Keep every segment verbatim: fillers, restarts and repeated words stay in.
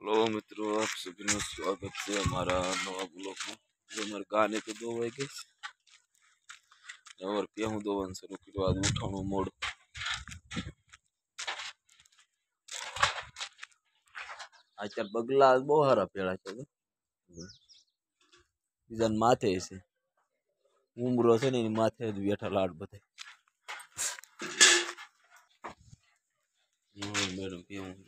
Hello मित्रों, आप सभी का स्वागत है हमारा नवा ब्लॉग में। जो हमारे गाने तो दो वागे और पिया हूँ दो शुरू के बाद उठाणु मोड़ आज बगला बहुत सारा पेड़ा है बीजा माथे से उमरो से नहीं माथे बेठा लाड बधे मैडम पिया हूँ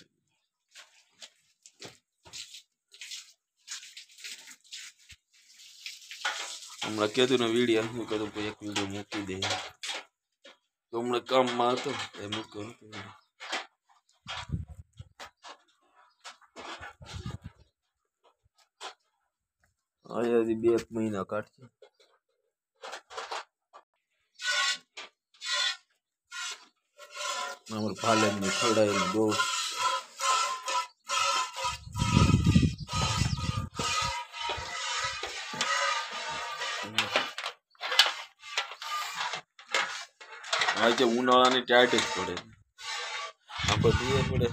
हमें कहतु ने वीडियो मैं कहूँ एक वीडियो मूकी दे तो हमने काम में तो मूक्यो हजी बे महीना काट पालन में खवड़ाई दो आज उनाळा टाइट ज पड़े आखो दिए पड़े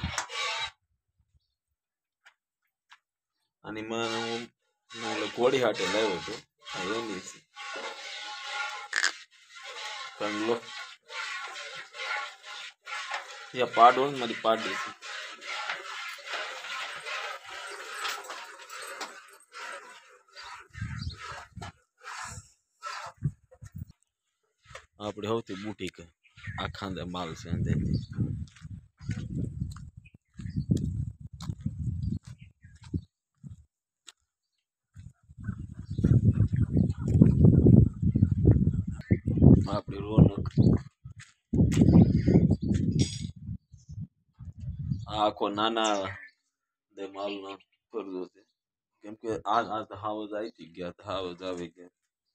घोड़ी हाटे लाव्यो तो लो या पाडो मारी पाडी अपने होती बूटी का आखांदे माल से अंदर अपनी रौनक आखो नाना दे माल ना कर दो थे केम के आज आज तो हावज आई थी गया था हावज आवे गया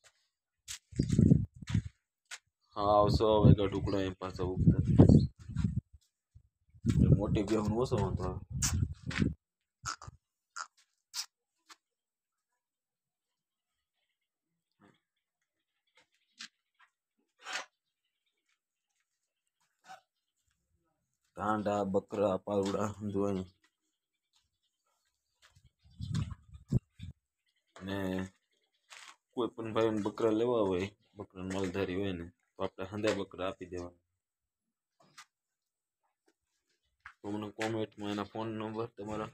हाँ सौ का टुकड़ा है पासा उगता मोटी भी हम वो सो होता टांडा बकरा पावड़ा दुआई ने कोई पण भाई बकरा लेवा होय बकरा मालधारी होय ने तो आपने हंदे बकरा आपी देवा तो मैंने कमेंट में एना फोन नंबर तमारा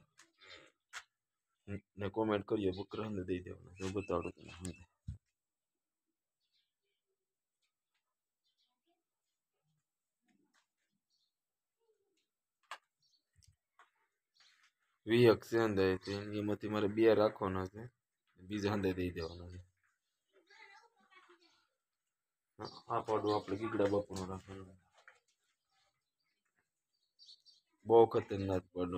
ने कमेंट करिए बकरा हंदे दे देवा जो बताओ तने हंदे वी अक्से हंदे थे ये मती मारे बे राखवाना छे बीजा हंदे दे देवाना छे आ पाडो आपणे गीगड़ा बापूनो राखવાનો बहुत खतरनाक पाडो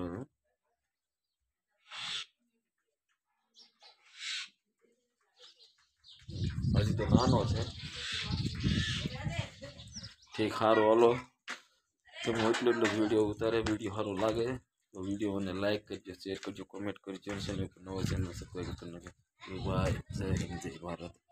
हजी तो नानो छे ठीक हारो हलो तुम एटलो एटलो वीडियो उतारे वीडियो हारो लागे तो वीडियो ने लाइक करजो शेयर करजो कमेंट करजो चैनल पर नवा चैनल सब्सक्राइब करना बाय जय हिंद जय भारत।